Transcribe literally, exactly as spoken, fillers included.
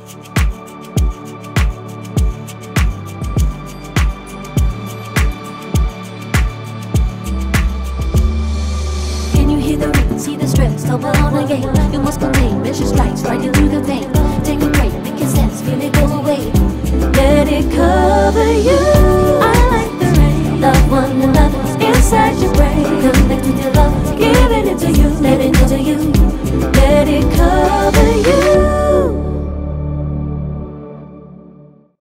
See the stress, tumble on the gate. You must contain, vicious strikes right through the vein. Take a break, make it sense, feel it go away. Let it cover you.